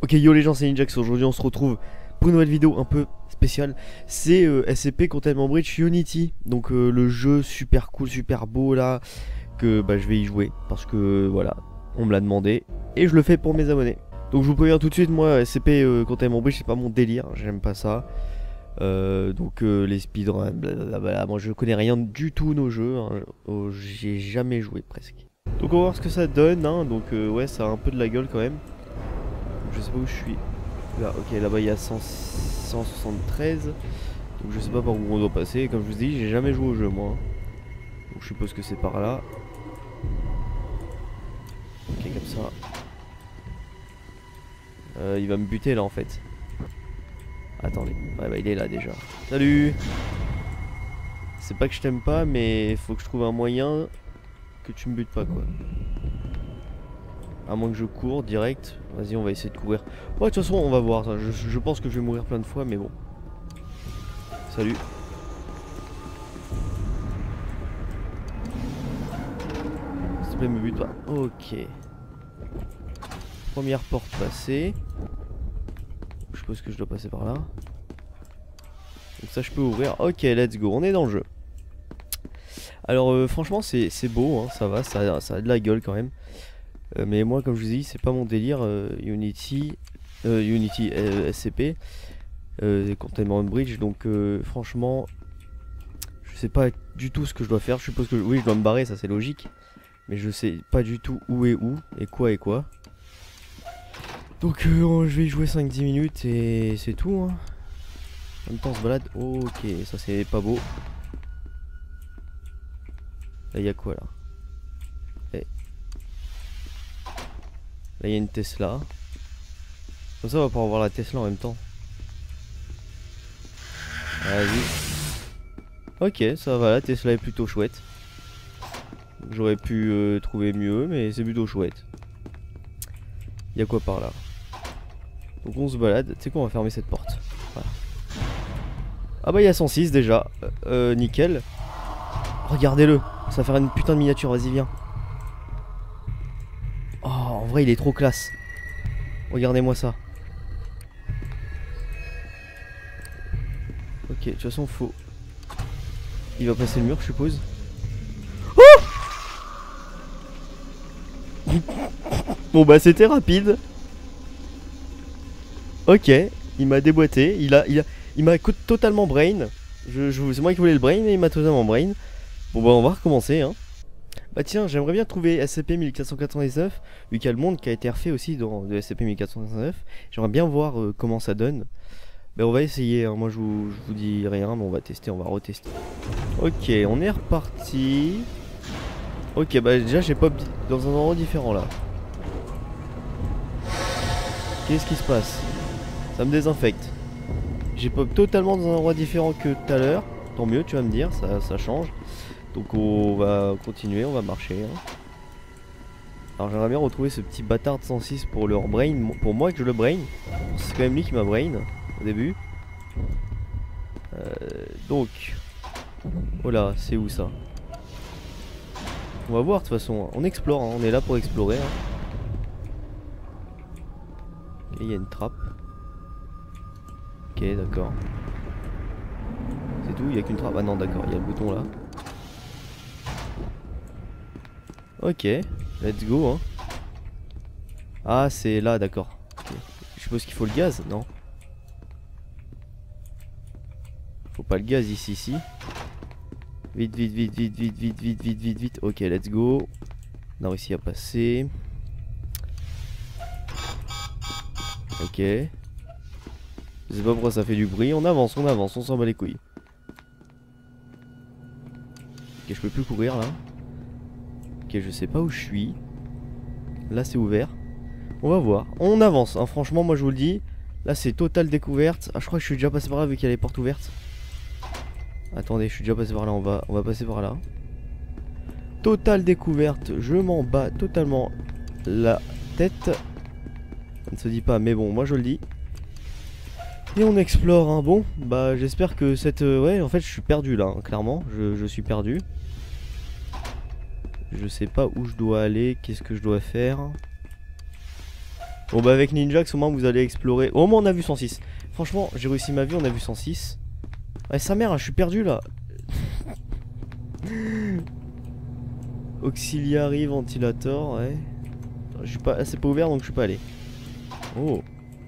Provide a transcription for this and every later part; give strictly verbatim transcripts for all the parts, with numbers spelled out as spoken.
Ok, yo les gens, c'est Ninjax. Aujourd'hui on se retrouve pour une nouvelle vidéo un peu spéciale. C'est euh, S C P Containment Breach Unity. Donc euh, le jeu super cool, super beau là, que bah, je vais y jouer parce que voilà, on me l'a demandé et je le fais pour mes abonnés. Donc je vous préviens tout de suite, moi S C P euh, Containment Breach c'est pas mon délire, j'aime pas ça. Euh, donc euh, les speedruns, blablabla, moi je connais rien du tout nos jeux, hein. Oh, j'ai jamais joué presque. Donc on va voir ce que ça donne, hein. Donc euh, ouais, ça a un peu de la gueule quand même. Je sais pas où je suis. Là, ok, là-bas il y a cent, cent soixante-treize. Donc je sais pas par où on doit passer. Et comme je vous dis, j'ai jamais joué au jeu moi. Donc je suppose que c'est par là. Ok, comme ça. Euh, il va me buter là en fait. Attendez. Ouais, bah il est là déjà. Salut! C'est pas que je t'aime pas, mais il faut que je trouve un moyen que tu me butes pas quoi. À moins que je cours direct. Vas-y, on va essayer de courir. Ouais, de toute façon, on va voir. Je, je pense que je vais mourir plein de fois, mais bon. Salut. S'il te plaît, me bute pas. Ok. Première porte passée. Je suppose que je dois passer par là. Donc ça, je peux ouvrir. Ok, let's go. On est dans le jeu. Alors, euh, franchement, c'est beau. Hein, ça va. Ça, ça a de la gueule quand même. Euh, mais moi, comme je vous dis, c'est pas mon délire. euh, Unity, euh, Unity euh, S C P, euh, Containment Breach. Donc, euh, franchement, je sais pas du tout ce que je dois faire. Je suppose que oui, je dois me barrer, ça c'est logique. Mais je sais pas du tout où est où et quoi et quoi. Donc, euh, je vais y jouer cinq dix minutes et c'est tout. Hein. En même temps, on se balade. Ok, ça c'est pas beau. Là, il y a quoi là? Là il y a une Tesla. Comme ça on va pouvoir voir la Tesla en même temps. Vas-y. Ok, ça va, la Tesla est plutôt chouette. J'aurais pu euh, trouver mieux, mais c'est plutôt chouette. Il y a quoi par là? Donc on se balade. Tu sais quoi, on va fermer cette porte. Voilà. Ah bah il y a cent six déjà. Euh, euh, nickel. Regardez-le. Ça va faire une putain de miniature, vas-y viens. Oh, en vrai il est trop classe. Regardez-moi ça. Ok, de toute façon faut... Il va passer le mur je suppose. Oh bon bah c'était rapide. Ok, il m'a déboîté. Il a, il a, il m'a totalement brain. Je, je, c'est moi qui voulais le brain et il m'a totalement brain. Bon bah on va recommencer hein. Bah tiens, j'aimerais bien trouver S C P mille quatre cent quatre-vingt-dix-neuf, vu qu'il y a le monde qui a été refait aussi dans le S C P mille quatre cent quatre-vingt-dix-neuf. J'aimerais bien voir euh, comment ça donne. Bah on va essayer, hein. Moi je vous, je vous dis rien, mais on va tester, on va retester. Ok, on est reparti. Ok, bah déjà j'ai pop dans un endroit différent là. Qu'est-ce qui se passe? Ça me désinfecte. J'ai pop totalement dans un endroit différent que tout à l'heure. Tant mieux, tu vas me dire, ça, ça change. Donc on va continuer, on va marcher hein. Alors j'aimerais bien retrouver ce petit bâtard de cent six pour leur brain, pour moi que je le brain. C'est quand même lui qui m'a brain au début. euh, Donc oh là, c'est où ça? On va voir de toute façon, on explore hein. On est là pour explorer hein. Et il y a une trappe. Ok d'accord. C'est tout, il n'y a qu'une trappe. Ah non d'accord, il y a le bouton là. Ok, let's go hein. Ah c'est là d'accord. Okay. Je suppose qu'il faut le gaz, non? Faut pas le gaz ici, ici. Vite, vite, vite, vite, vite, vite, vite, vite, vite, vite. Ok, let's go. On a réussi à passer. Ok. Je sais pas pourquoi ça fait du bruit. On avance, on avance, on s'en bat les couilles. Ok, je peux plus courir là. Ok, je sais pas où je suis. Là c'est ouvert. On va voir. On avance, hein. Franchement moi je vous le dis. Là c'est totale découverte. Ah je crois que je suis déjà passé par là vu qu'il y a les portes ouvertes. Attendez, je suis déjà passé par là. On va, on va passer par là. Totale découverte. Je m'en bats totalement la tête. Ça ne se dit pas mais bon moi je le dis. Et on explore hein. Bon bah j'espère que cette... Euh, ouais en fait je suis perdu là hein, clairement. Je, je suis perdu. Je sais pas où je dois aller, qu'est-ce que je dois faire. Bon bah avec Ninjax au moins vous allez explorer. Au moins on a vu cent six. Franchement j'ai réussi ma vie, on a vu cent six. Ouais sa mère, je suis perdu là. Auxiliary ventilator, ouais. Je suis pas, c'est pas ouvert donc je suis pas allé. Oh.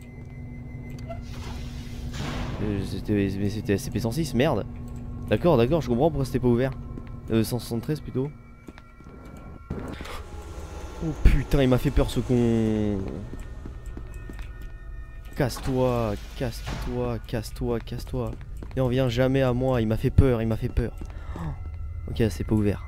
C'était, mais c'était S C P cent six, merde. D'accord, d'accord, je comprends pourquoi c'était pas ouvert. Euh, cent soixante-treize plutôt. Oh putain, il m'a fait peur ce con. Casse-toi, casse-toi, casse-toi, casse-toi. Et on vient jamais à moi, il m'a fait peur, il m'a fait peur. Oh. Ok, c'est pas ouvert.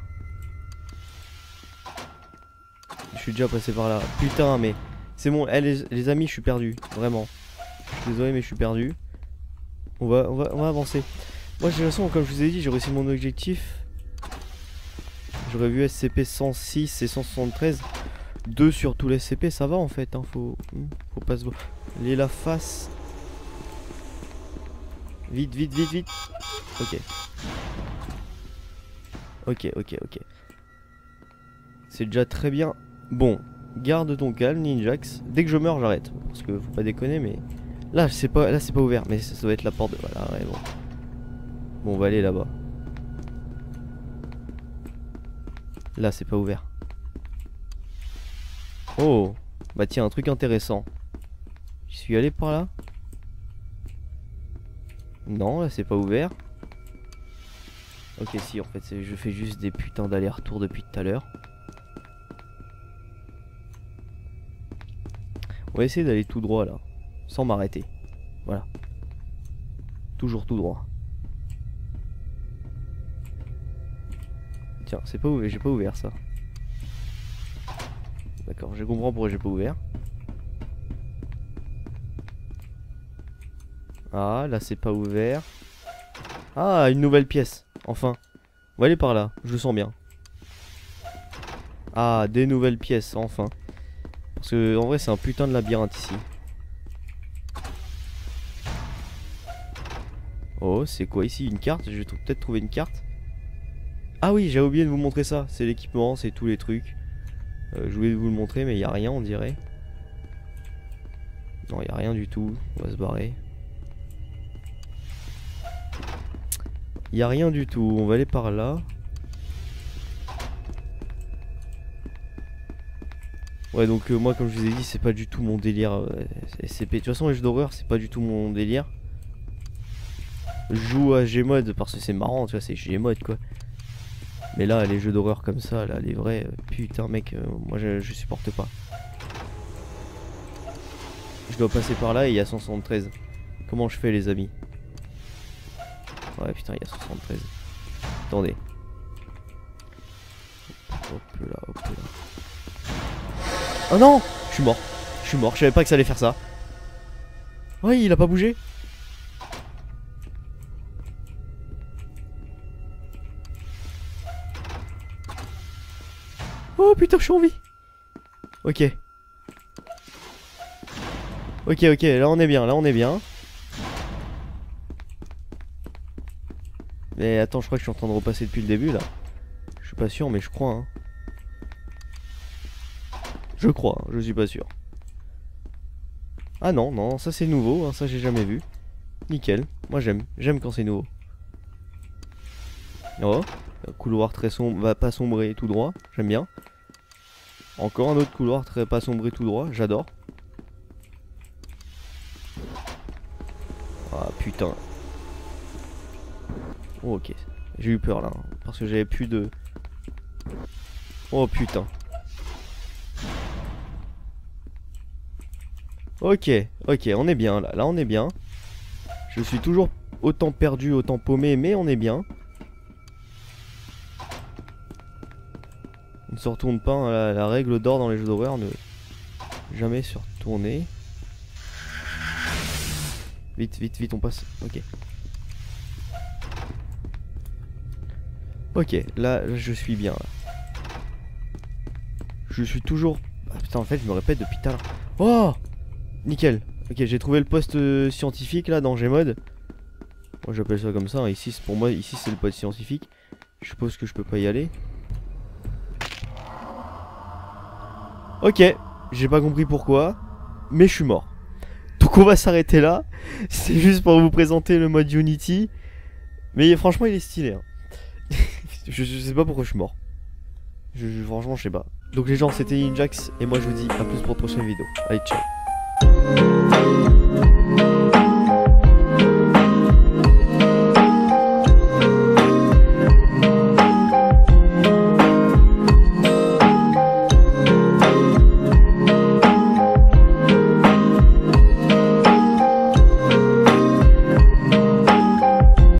Je suis déjà passé par là. Putain, mais c'est bon, eh, les, les amis, je suis perdu, vraiment. Je suis désolé, mais je suis perdu. On va, on va, on va avancer. Moi, de toute façon, comme je vous ai dit, j'ai réussi mon objectif. J'aurais vu S C P cent six et cent soixante-treize. deux sur tous les S C P, ça va en fait. Hein, faut, faut pas se voir. Les la face. Vite, vite, vite, vite. Ok. Ok, ok, ok. C'est déjà très bien. Bon, garde ton calme, Ninjax. Dès que je meurs, j'arrête. Parce que faut pas déconner, mais. Là, c'est pas, là, c'est pas ouvert. Mais ça, ça doit être la porte de. Voilà, ouais, bon. Bon, on va aller là-bas. Là, c'est pas ouvert. Oh, bah tiens, un truc intéressant. Je suis allé par là? Non, là, c'est pas ouvert. Ok, si, en fait, je fais juste des putains d'allers-retours depuis tout à l'heure. On va essayer d'aller tout droit là, sans m'arrêter. Voilà. Toujours tout droit. Tiens, c'est pas ouvert, j'ai pas ouvert ça. D'accord, je comprends pourquoi j'ai pas ouvert. Ah, là c'est pas ouvert. Ah, une nouvelle pièce, enfin. On va aller par là, je le sens bien. Ah, des nouvelles pièces, enfin. Parce que en vrai c'est un putain de labyrinthe ici. Oh, c'est quoi ici? Une carte? Je vais peut-être trouver une carte. Ah oui, j'ai oublié de vous montrer ça. C'est l'équipement, c'est tous les trucs. Euh, je voulais vous le montrer, mais il n'y a rien, on dirait. Non, il n'y a rien du tout. On va se barrer. Il n'y a rien du tout. On va aller par là. Ouais, donc euh, moi, comme je vous ai dit, c'est pas du tout mon délire. Euh, S C P. De toute façon, les jeux d'horreur, c'est pas du tout mon délire. Je joue à Gmod parce que c'est marrant, tu vois, c'est Gmod quoi. Mais là, les jeux d'horreur comme ça, là, les vrais, euh, putain, mec, euh, moi je, je supporte pas. Je dois passer par là et il y a cent soixante-treize. Comment je fais, les amis? Ouais, putain, il y a cent soixante-treize. Attendez. Hop là, hop là. Oh non! Je suis mort. Je suis mort, je savais pas que ça allait faire ça. Ouais, il a pas bougé. Oh putain, je suis en vie. Ok. Ok, ok, là on est bien, là on est bien. Mais attends, je crois que je suis en train de repasser depuis le début là. Je suis pas sûr, mais je crois. Hein. Je crois, hein, je suis pas sûr. Ah non, non, ça c'est nouveau, hein, ça j'ai jamais vu. Nickel, moi j'aime, j'aime quand c'est nouveau. Oh, un couloir très sombre, va pas sombrer tout droit, j'aime bien. Encore un autre couloir très pas sombré tout droit, j'adore. Ah putain. Oh, ok, j'ai eu peur là, hein, parce que j'avais plus de... Oh putain. Ok, ok, on est bien là, là on est bien. Je suis toujours autant perdu, autant paumé, mais on est bien. On ne se retourne pas, hein, la, la règle d'or dans les jeux d'horreur, ne jamais se retourner. Vite, vite, vite, on passe. Ok. Ok, là, je suis bien. Là. Je suis toujours... Ah putain, en fait, je me répète depuis tout à l'heure. Oh! Nickel. Ok, j'ai trouvé le poste euh, scientifique, là, dans Gmod. Moi, j'appelle ça comme ça. Hein. Ici, pour moi, ici, c'est le poste scientifique. Je suppose que je peux pas y aller. Ok, j'ai pas compris pourquoi. mais je suis mort. Donc on va s'arrêter là. C'est juste pour vous présenter le mode Unity. Mais franchement il est stylé hein. je, je sais pas pourquoi je suis mort. je, je, Franchement je sais pas. Donc les gens, c'était Ninjax et moi je vous dis à plus pour une prochaine vidéo. Allez, ciao.